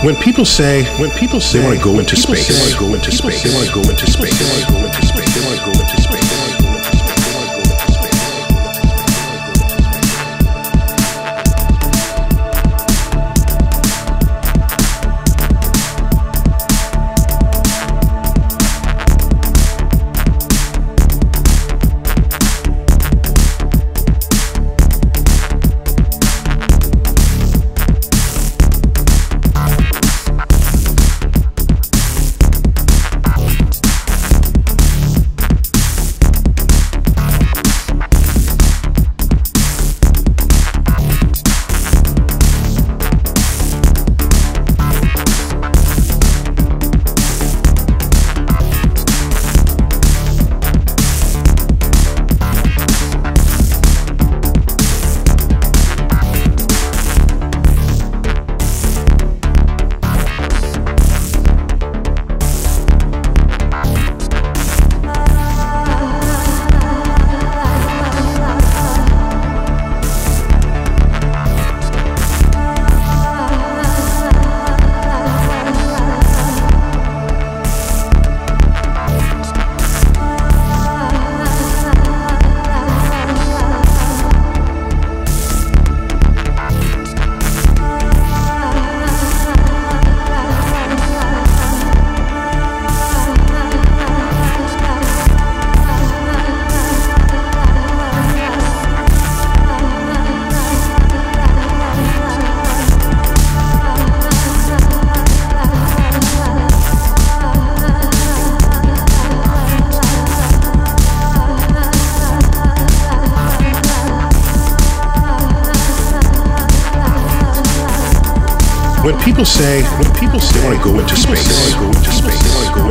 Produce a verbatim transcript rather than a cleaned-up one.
When people say, when people say they want to go into space, they want to go into space, they want to go into space, they want to go into space, they want to go into space. When people say, when people say they want to go into space, they want to go into space, they want to go